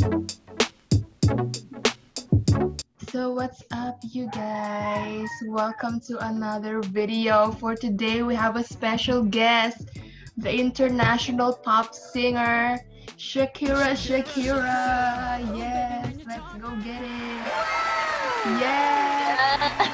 So what's up, you guys? Welcome to another video. For today, we have a special guest, the international pop singer, Shakira. Yes, let's go get it. Yes.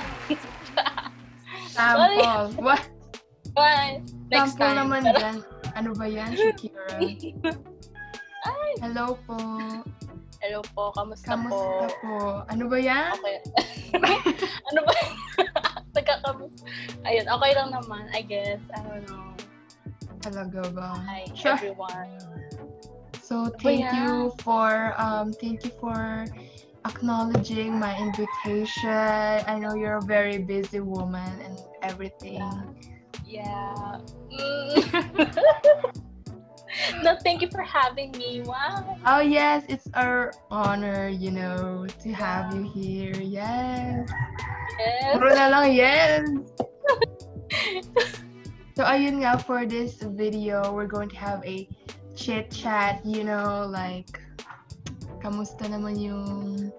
Sample. What? Bye. Next Sample time. naman dyan. Ano ba yan, Shakira? Hello po. Hello po, kamusta Kamusta po? Ano ba yan? Okay. Ano ba? Nagkakamusta. Ayun, okay lang naman, I guess. I don't know. Talaga ba? Hi, Sure. everyone. So thank you for acknowledging my invitation. I know you're a very busy woman and everything. Yeah. No, thank you for having me. Wow. Oh yes, it's our honor, to have you here. Yes. Yes. Puro na lang yes. So ayun nga, for this video, we're going to have a chit chat, like kamusta naman yung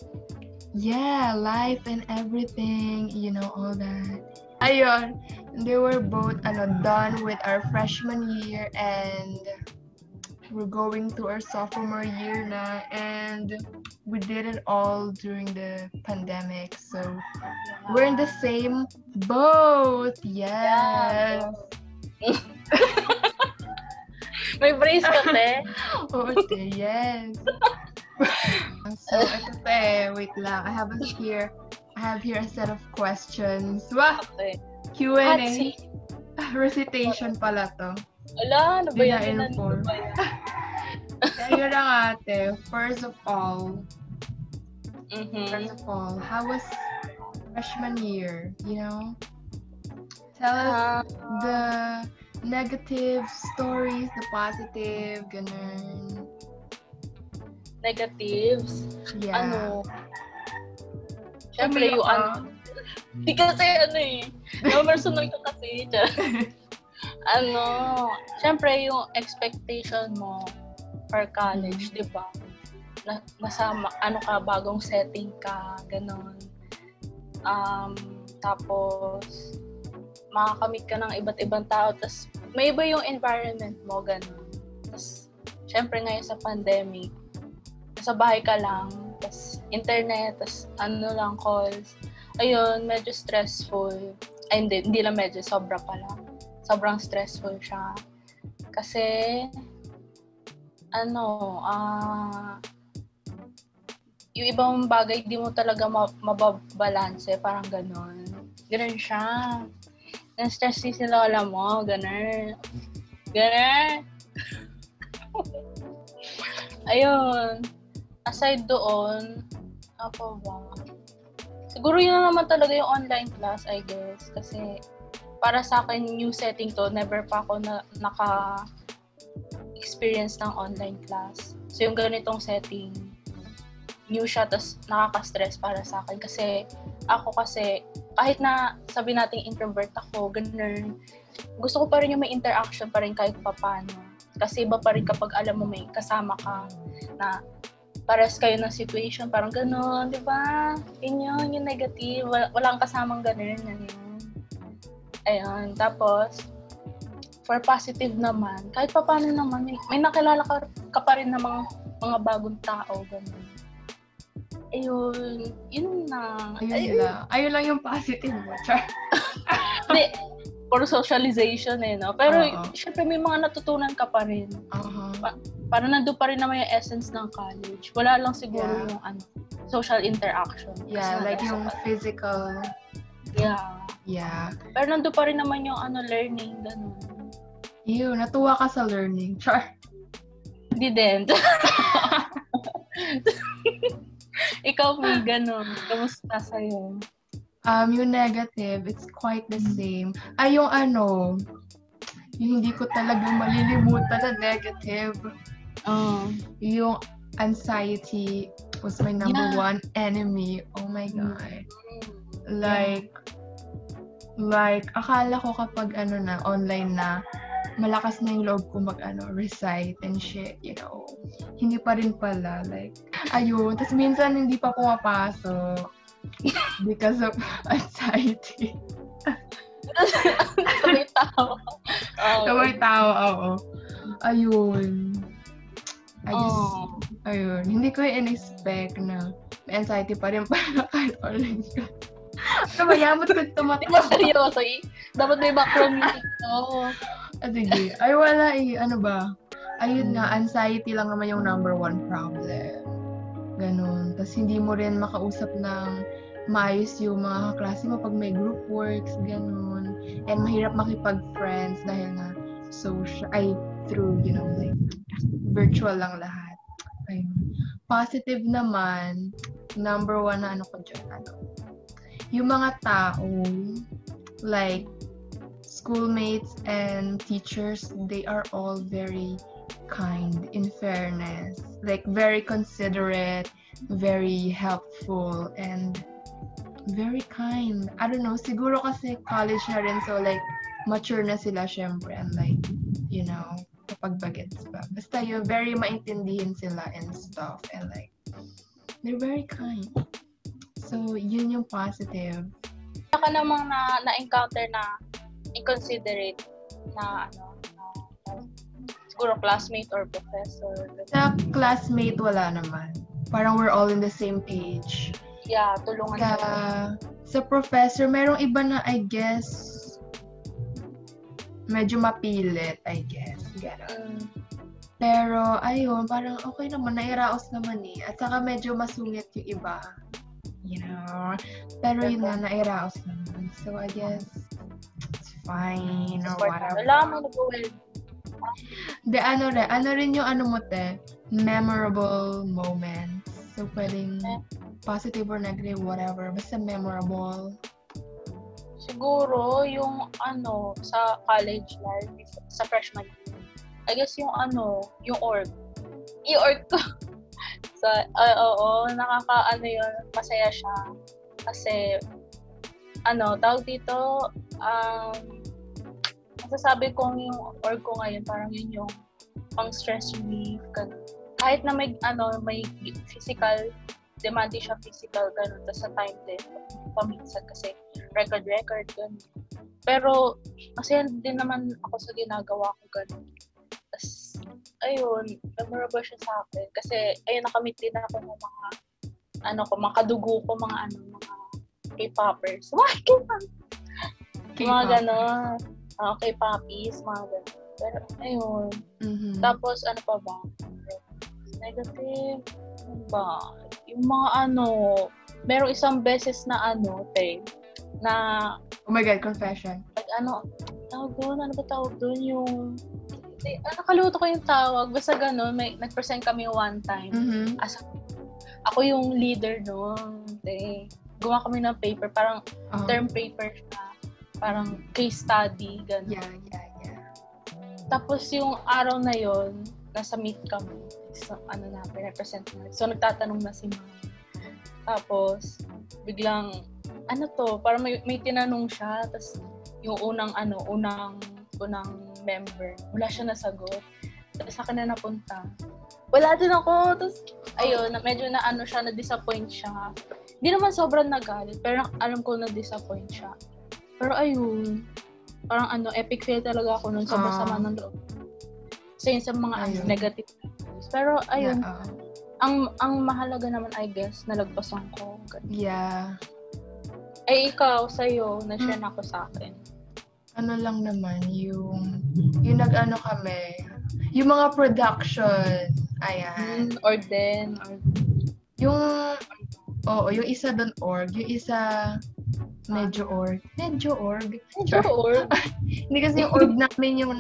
life and everything, all that. Ayun, they were both done with our freshman year and we're going to our sophomore year na, and we did it all during the pandemic. So we're in the same boat. Yes. May brace ka, te? Oo, te, yes. So, ito te, wait lang. I have here a set of questions. Wow! Okay. Q&A. Recitation pala to. Ala, ano ba yan? Dina-inform. Kaya na nga, te. First of all, how was freshman year? Tell us the negative stories, the positive, ganun. Negatives? Yeah. Siyempre yung Hindi kasi personal ka kasi. Siyempre yung expectation mo for college, di ba? Nasa bagong setting ka, ganun. Tapos, makakamit ka ng iba't ibang tao, tapos may iba yung environment mo, ganun. Tapos, syempre ngayon sa pandemic, nasa bahay ka lang, tapos internet, tapos lang, calls. Ayun, medyo stressful. Ay, hindi lang medyo, sobra pala. Sobrang stressful siya. Kasi, yung ibang bagay, di mo talaga mababalanse, parang gano'n. Gano'n siya. Na-stress si lola mo, gano'n. Ayun. Aside doon, apa ba? Siguro yun na naman talaga yung online class, I guess. Kasi, para sa akin, new setting to. Never pa ako naka-experience ng online class. So, yung ganitong setting, new siya, tas nakaka-stress para sa akin. Kasi, kahit na sabi nating introvert ako, ganun, gusto ko pa rin yung may interaction pa rin kahit papano. Kasi iba pa rin kapag alam mo may kasama ka na pares kayo ng situation, parang gano'n, di ba? Yun yung negative. Walang kasamang gano'n. Ayun. Tapos, for positive naman, kahit pa paano naman, may nakilala ka pa rin ng mga bagong tao, gano'n. Ayun. Yun na. Ayun lang yung positive mo, Char. Hindi. For socialization no? Pero, syempre, may mga natutunan ka pa rin. Parang nandun pa rin naman yung essence ng college. Wala lang siguro yung social interaction. Yeah, like yung physical. Yeah. Pero nandun pa rin naman yung learning, ganun. Ew, natuwa ka sa learning. Char. Hindi din. Ikaw, may ganun. Kamusta sa'yo? Yung negative, it's quite the same. Yung yung hindi ko talaga malilimutan na negative. Yung anxiety was my number one enemy. Oh my God. Like, akala ko kapag online na, malakas na yung loob ko recite and shit, Hindi pa rin pala, like, ayun. Tapos minsan hindi pa pumapasok because of anxiety. Sabay tao. Sabay tao, oo. Ayun. Ayun. Hindi ko in-expect na may anxiety pa rin pala kahit online ka. Kabayamot ko tumatawa. Di ba seryoso eh? Dapat may background music to. Sige. Ay, wala eh. Ano ba? Ayun nga, anxiety lang naman yung number one problem. Ganon. Tapos hindi mo rin makausap ng maayos yung mga kaklase mo pag may group works, ganon. And mahirap makipag-friends dahil nga through, like, virtual lang lahat. Ayun. Positive naman, number one na ko dyan, yung mga tao, like, schoolmates and teachers, they are all very kind, in fairness. Like, very considerate, very helpful, and very kind. I don't know, siguro kasi college na rin, so like, mature na sila syempre, and like, kapag bagets pa. Basta yun, very maintindihin sila and stuff, and like, they're very kind. So, yun yung positive. Saka namang na-encounter na inconsiderate na siguro classmate or professor. Sa classmate, wala naman. Parang we're all in the same page. Yeah, tulungan sa professor, merong iba na, I guess, medyo mapilit, I guess. Gano'n. Pero, ayun, parang okay naman, nairaos naman eh. At saka medyo masungit yung iba. Pero yun nga, nairaos naman. So, I guess, it's fine or whatever. Wala mo nag-well. Ano rin yung memorable moments. So, pwedeng positive or negative, whatever. Basta memorable. Siguro, yung sa college life, sa freshman year, I guess yung yung org. Yung org ko. So, yun, masaya siya. Kasi, tawag dito, masasabi kong yung org ko ngayon, parang yun yung pang-stress relief, ganun. Kahit na may physical, demanding siya physical, ganun. Tapos sa time din, paminsan kasi record, ganun. Pero, masaya din naman ako sa ginagawa ko, ganun. Tapos, ayun, memorable siya sa akin. Kasi, ayun, nakamit din ako ng mga, mga kadugo ko, mga K-poppers. Mga K-poppers. Mga gano'n. K-poppies, mga gano'n. Pero, ayun. Mm-hmm. Tapos, ano pa ba? Negative. Ano ba? Yung mga merong isang beses na na, oh my God, confession. Like, tawag doon? Yung, nakalimutan ko yung tawag. Basta gano'n, nag-present kami one time. Mm-hmm. Ako yung leader doon. Gumawa kami ng paper, parang term paper siya. Parang case study, gano'n. Yeah. Tapos yung araw na yon nasa meet kami. So, represent na. So, nagtatanong na si ma'am. Tapos, biglang, parang may tinanong siya. Tapos, yung unang member, wala siya nasagot. Tapos, sa akin na napunta. Wala din ako. Tapos, ayun, medyo siya, na-disappoint siya. Hindi naman sobrang nagalit, pero alam ko na-disappoint siya. Pero ayun, parang epic fail talaga ako nun. Sobrang sama ng loob. Kasi yun sa mga negative news. Pero ayun, ang mahalaga naman, I guess, nalagpasan ko. Yeah. Ikaw, sa'yo, na-share na ako sa akin. Lang naman, yung kami, yung mga production, ayan. Yung isa doon org, yung isa medyo org. Hindi kasi yung org namin yung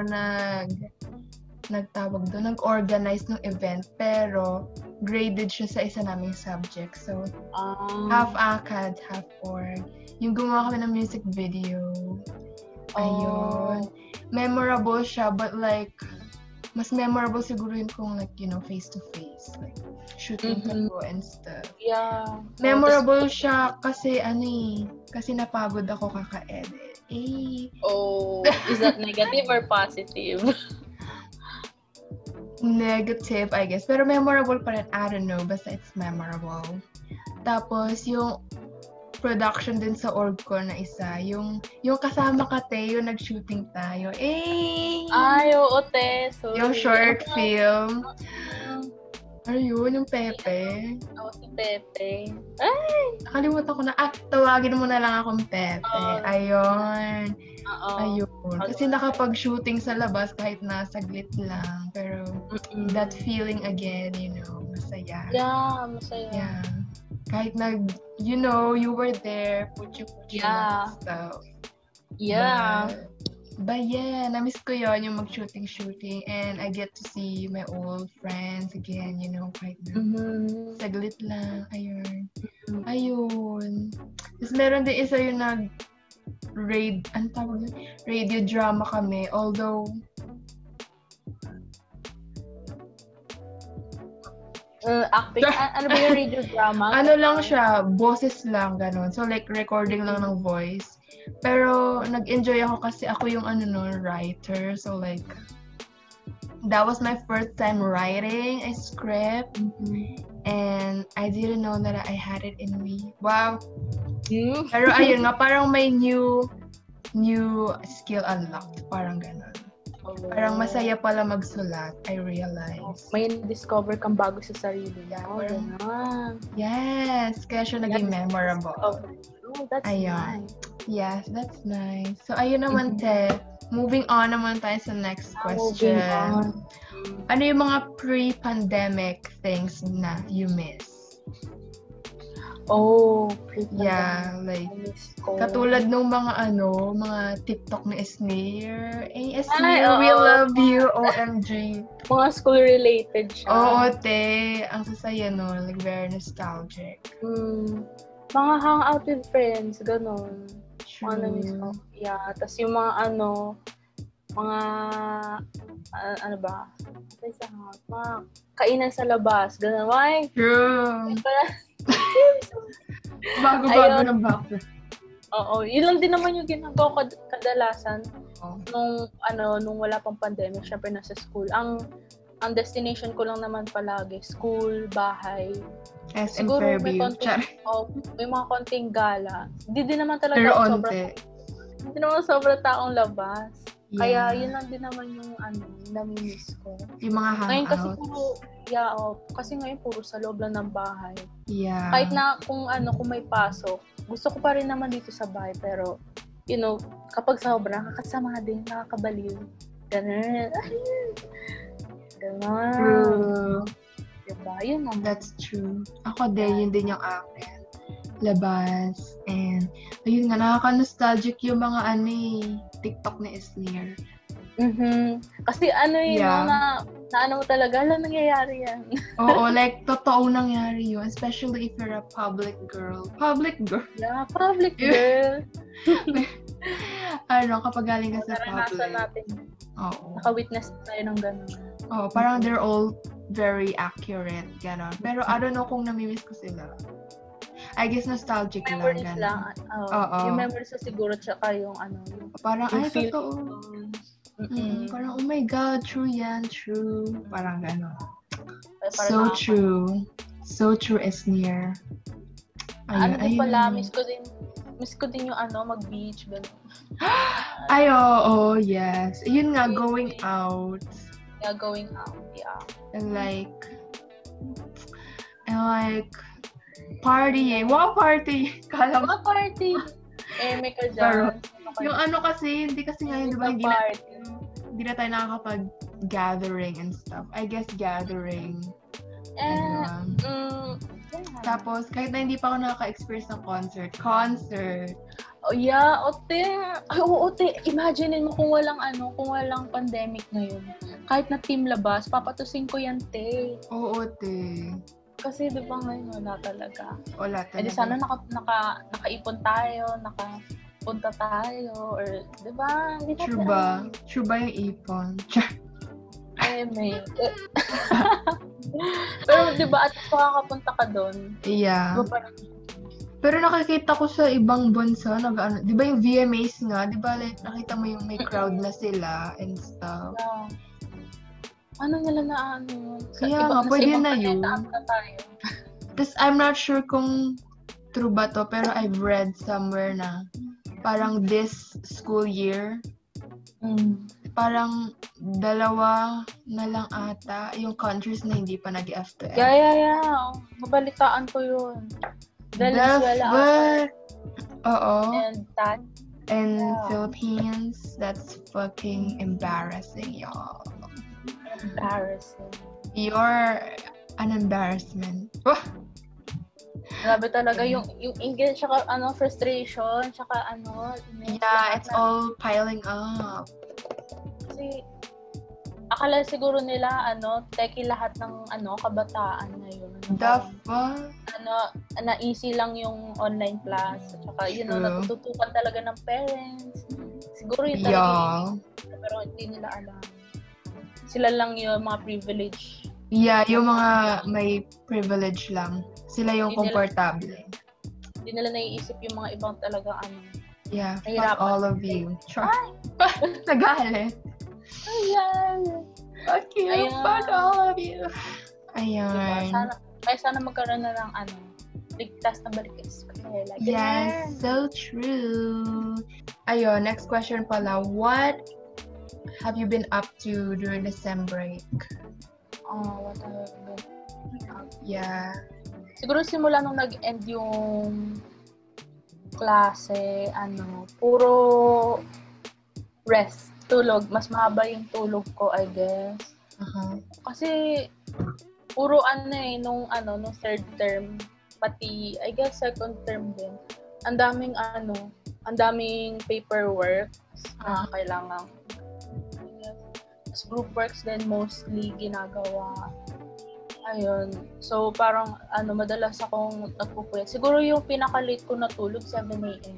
nagtawag doon, nag-organize ng event, pero graded siya sa isa naming subject. So, half ACAD, half org. Yung gumawa kami ng music video. Ayun. Memorable siya, but like, mas memorable siguro yun kung like, face to face. Like, shooting kayo and stuff. Yeah. Memorable siya kasi kasi napagod ako kaka-edit. Is that negative or positive? Negative, I guess. Pero memorable pa rin. I don't know. Basta it's memorable. Tapos, yung production din sa org ko na isa. Yung kasama ka, Te, yung nag-shooting tayo. Ay, oo, Te. Sorry. Yung short film. Ayun, yung Pepe. Si Pepe. Nakalimutan ko na. Tawagin mo na lang akong Pepe. Ayun. Ayun. Kasi nakapag-shooting sa labas kahit na saglit lang. Pero that feeling again, masaya. Yeah, masaya. Yeah. Kahit you were there, puchu-puchu and stuff. Yeah. But yeah, na-miss ko yun, yung mag-shooting. And I get to see my old friends again, kahit na saglit lang. Ayun. Ayun. Tapos meron din isa yung radio drama kami. Although, acting, ano ba yung radio drama? Ano lang siya, boses lang, ganun. So like, recording lang ng voice. Pero, nag-enjoy ako kasi ako yung writer. So like, that was my first time writing a script. And I didn't know that I had it in me. Wow! Pero ayun nga, parang may new skill unlocked. Parang ganun. Parang masaya pala magsulat, I realized. May discover kang bago sa sarili. Yes, kaya siya naging memorable. That's ayun. Nice. Yes, that's nice. So, ayun naman, Te. Moving on naman tayo sa next question. Ano yung mga pre-pandemic things na you miss? Pre-pandemic. Yeah, like, katulad nung mga TikTok ni Esnir. Esnir, we love you, OMG. Mga school-related siya. Oo, Te. Ang sasaya, no? Like, very nostalgic. Mga hangout with friends, ganon. True. Yeah, tas yung mga ano ba? Mga kainan sa labas, ganon. Why? True. Bago-bago ng background. Oo, yun lang din naman yung ginagawa ko kadalasan nung wala pang pandemic, syempre nasa school. Ang destination ko lang naman palagi, school, bahay. Siguro may mga konting gala. Hindi din naman talaga sobrang taong labas. Yeah. Kaya yun lang din naman yung nami-miss ko. Yung mga hangouts. Ngayon kasi ngayon puro sa loob lang ng bahay. Yeah. Kahit na kung may pasok, gusto ko pa rin naman dito sa bahay, pero kapag sobra, nakakasama din, nakakabaliw. Ganun. True. Diba? Yun naman. That's true. Ako din, yun din yung akin. Labas. And, ayun nga, nakaka-nostalgic yung mga TikTok ni Esnir. Kasi na mo talaga, nangyayari yan. Oo, like, totoo nangyari yun. Especially if you're a public girl. Public girl? Yeah, public girl. Kapag galing ka sa public. Naranasan natin. Oo. Naka-witness tayo ng gano'n. Oh, parang they're all very accurate, gano'n. Pero I don't know kung namimiss ko sila. I guess nostalgic memories lang. Yung memories ko siguro, tsaka yung parang, yung totoo. Parang, oh my God, true yan, true. Parang gano'n. So true. So true, Esnir. Ayun, pala, miss ko din yung mag-beach, gano'n. Ay, oo, yes. Yun nga, going out. Yeah, going out, yeah. And like, party. Wow, party! Wow, party! May ka dyan. Yung kasi, hindi kasi ngayon, di ba, hindi na tayo nakakapag-gathering and stuff. I guess gathering. Tapos, kahit na hindi pa ako nakaka-experience ng concert. Oh, yeah, Ote. Ay, Ote, imagine mo kung walang pandemic ngayon. Kahit na team labas, papatusin ko yan, Te. Oo, Ote. Kasi di ba ngayon, wala talaga. Wala talaga. Eh, sana nakaipon tayo, nakapunta tayo, or di ba? True ba yung ipon? GMA. Pero di ba at makakapunta ka doon? Yeah. Di ba parang, Pero nakikita ko sa ibang bansa, di ba yung VMAs nga, di ba like, nakita mo yung may crowd na sila and stuff. yeah. Ano nila na ano yun? Kaya nga, pwede na yun. Ata tayo. Tapos, I'm not sure kung true ba to, pero I've read somewhere na parang this school year, parang 2 na lang ata yung countries na hindi pa nag-F2F. Yeah. Mabalitaan ko yun. Venezuela Oo. And Philippines. That's fucking embarrassing, y'all. Embarrassing. You're an embarrassment. Grabe talaga yung English, tsaka frustration, tsaka Yeah, it's all piling up. Kasi, akala siguro nila, teki lahat ng, kabataan ngayon. The fuck? Na easy lang yung online class. At saka, natututukan talaga ng parents. Siguro yun talaga pero hindi nila alam. Sila lang yung mga privilege. Yeah, yung mga may privilege lang. Sila yung komportable. Hindi nila naiisip yung mga ibang talaga Yeah, fuck all of you. Char. Nagalit. Ayan. Fuck you, fuck all of you. Ayan. Diba? Sana magkaroon na ng ligtas na balik eskwela. Yes, so true. Ayun, next question pala. What have you been up to during the sem break? What have I been up to? Yeah. Siguro simula nung nag-end yung klase, puro rest, tulog. Mas mahaba yung tulog ko, I guess. Kasi, puro nung third term, pati, I guess, second term din. Ang daming paperwork na kailangan. Tapos group works din mostly ginagawa. Ayun. So, parang, madalas akong nagpupuyat. Siguro yung pinaka-late ko natulog, 7 a.m.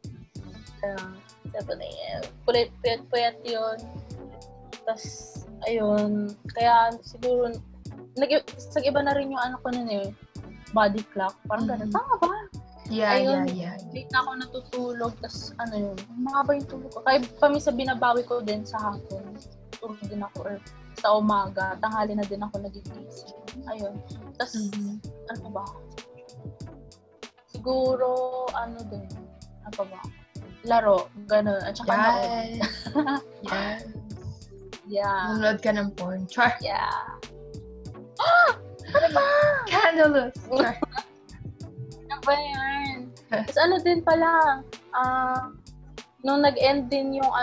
7 a.m. Puyat yun. Tapos, ayun. Kaya, siguro, sa iba na rin yung ko nun body clock. Parang ganun. Tama ba? Yeah. Late na ako natutulog. Tapos, mahaba yung tulog ko. Kaya, paminsan binabawi ko din sa hapon. Tulog din ako or sa umaga, tanghali na din ako nagigising. Ayun. Tapos, ano ba? Siguro, din. Ano ba? Laro. Ganun. At saka yes. Yes. Yeah. Nanonood ka ng porn. Char. Yeah. Ano ba? Candles. Char. Ano ba yan? Tapos din pala, nung nag-end din yung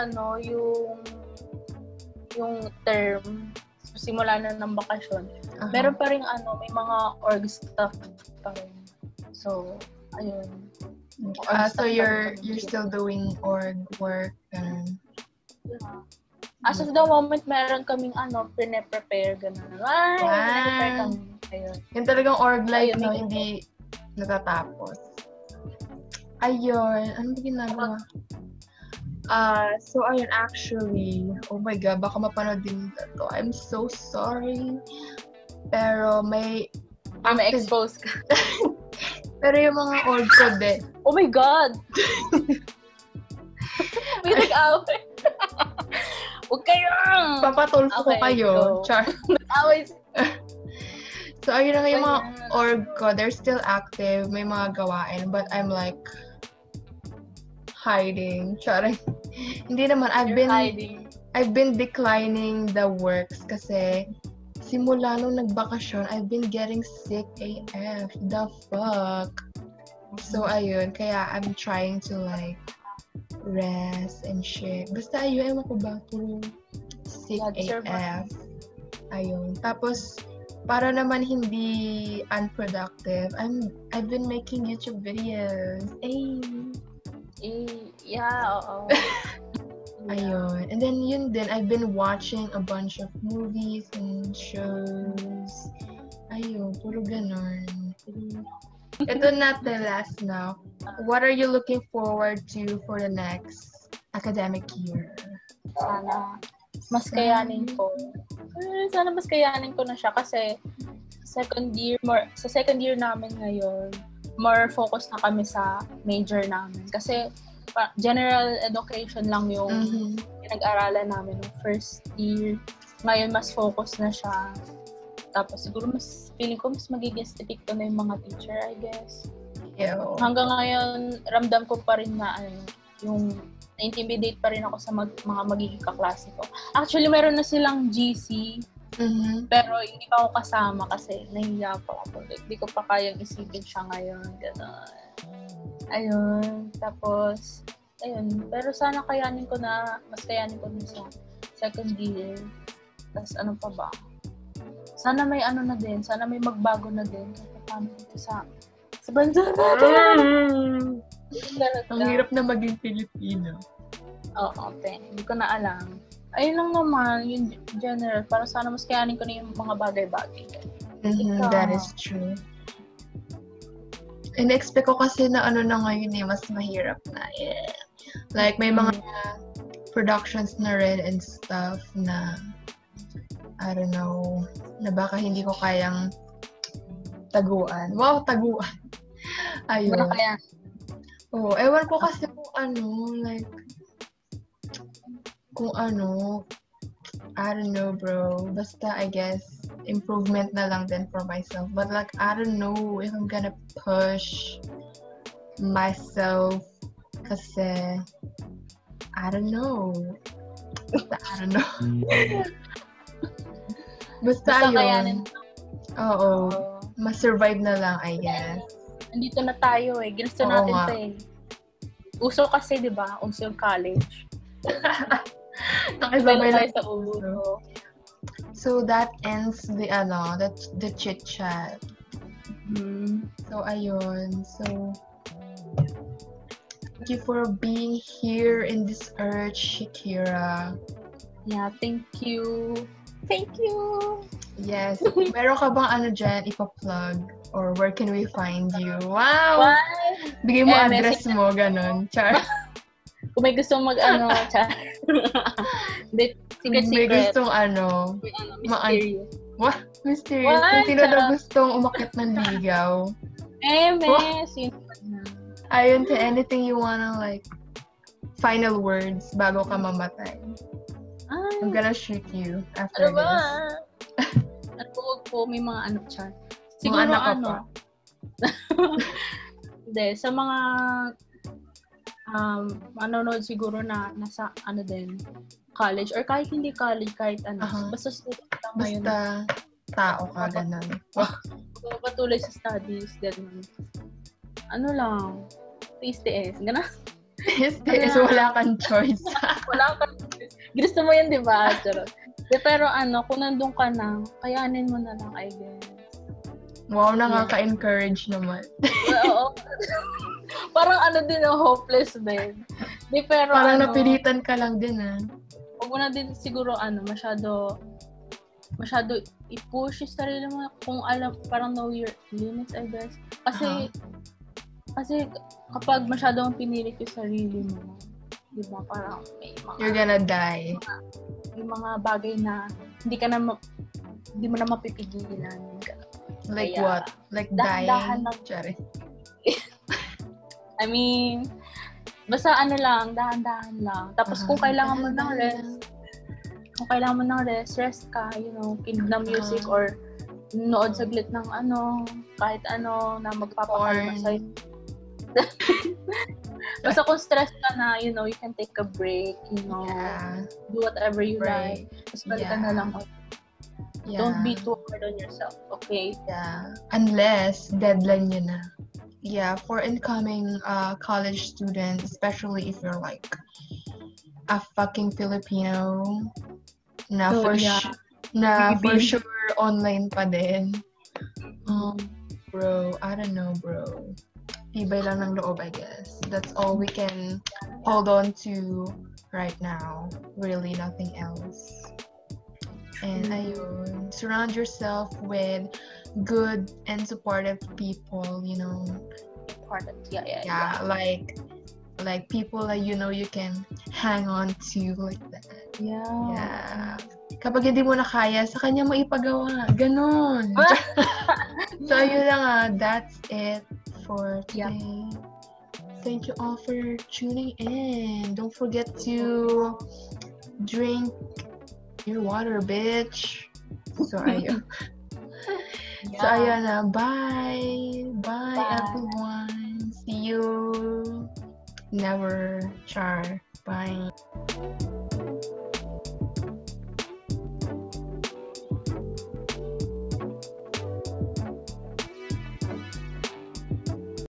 yung term, simula na ng bakasyon, meron pa rin may mga org stuff pa rin. So, ayun. So you're still doing org work? Yeah. As of the moment, meron kaming prepare gano'n. Prepare kami. Ayun. Yung talagang org life na hindi natatapos. Ayun. Ano ba ginagawa? So ayun, actually, oh my God, baka mapanood din to. I'm so sorry. Pero may expose ka. Pero yung mga org ko din. Oh my God! May nag-away. Huwag kayong! Papatulfo ko kayo. Char. Nag-away. So ayun na yung mga org ko. They're still active. May mga gawain. But I'm like, hiding. Sorry. Hindi naman. I've been declining the works kasi simula nung nagbakasyon, I've been getting sick AF. The fuck? So, ayun. Kaya I'm trying to like rest and shit. Basta ayun, ewan ko ba? Puro sick AF. Ayun. Tapos, para naman hindi unproductive, I've been making YouTube videos. Yeah, oo. Ayun. And then yun din, I've been watching a bunch of movies and shows. Ayun, puro ganun. Ito na the last now. What are you looking forward to for the next academic year? Sana mas kayanin ko. Sana mas kayanin ko na siya kasi sa second year namin ngayon, more focus na kami sa major namin. Kasi general education lang yung pinag-aralan namin ng first year. Ngayon, mas focus na siya. Tapos siguro feeling ko mas magiging stricto na yung mga teacher, I guess. Yeah. Hanggang ngayon, ramdam ko pa rin na yung na-intimidate pa rin ako sa mga magiging kaklase ko. Actually, meron na silang GC, pero hindi pa ako kasama kasi nahiya pa ako. Like, di ko pa kayang isipin siya ngayon. Gano'n. Ayun. Tapos, ayun. Pero sana mas kayanin ko na sa second year. Tapos ano pa ba? Sana may na din. Sana may magbago na din. Kasi paano dito sa bansa natin. Ang hirap na maging Pilipino. Oo, hindi ko na alam. Ayun lang naman, yung general. Para sana mas kayanin ko na yung mga bagay-bagay. That is true. In-expect ko kasi na na ngayon mas mahirap na. Yeah. Like, may mga productions na rin and stuff na I don't know, na baka hindi ko kayang taguan. Wow, taguan. Ayun. Ano kaya? Oo, ewan ko kasi kung I don't know, bro. Basta, I guess, improvement na lang din for myself. But like, I don't know if I'm gonna push myself kasi, I don't know. Basta yun. Oo. Ma-survive na lang, I guess. Andito na tayo Ginusto natin ito Uso kasi, di ba? Uso yung college. Nakisabay lang sa uso. So that ends the chit chat. So ayun. So thank you for being here in this urge, Shakira. Yeah, thank you. Thank you. Yes. Meron ka bang dyan ipa-plug? Or where can we find you? Wow! What? Bigay mo address mo, ganun. Char. Kung may gustong char. Kung may gustong mysterious. What? Mysterious. Kung sino na gustong umakyat ng ligaw. Sino na? Ayun, to anything you wanna final words bago ka mamatay. I'm gonna shoot you after this. Huwag po, may mga char. Siguro mga anak pa. Hindi, sa mga manonood siguro na nasa din, college or kahit hindi college, kahit basta student lang ngayon. Basta tao ka, ganun. Patuloy sa studies, ganun. Lang, TSTS, ganun. TSTS, wala kang choice. Wala kang choice. Gusto mo yan, di ba? Pero kung nandun ka na, kayanin mo na lang, I guess. Wow, nakaka-encourage naman. Oo. Parang din, hopeless din. Pero parang napilitan ka lang din, Huwag mo na din siguro, masyado i-push yung sarili mo. Kung parang know your limits, I guess. Kasi kapag masyado mong pinilit yung sarili mo, di ba, parang may mga... You're gonna die. May mga bagay na hindi mo na mapipigilan. Like kaya, what? Like dying? Sorry. I mean, basta dahan-dahan lang. Tapos kung kailangan mo ng rest, rest ka, kinig na music or nood saglit ng kahit na magpapakalma sa'yo. Basta kung stress ka na, you can take a break, do whatever you like. Tapos balikan na lang. Don't be too hard on yourself, okay? Yeah. Unless deadline yun na. Yeah, for incoming college students, especially if you're like a fucking Filipino, for sure online pa din. Bro, I don't know, bro. Tibay lang ng loob, I guess. That's all we can hold on to right now. Really, nothing else. And ayun, surround yourself with good and supportive people, Supportive, yeah. Like people that you can hang on to like that. Yeah. Kapag hindi mo na kaya, sa kanya mo ipagawa. Ganon. So, yun lang that's it for Yep. today. Thank you all for tuning in. Don't forget to drink your water, bitch. So, ayun. So, ayun na. Bye. Bye, Bye. everyone. See you. Never. Char. Bye.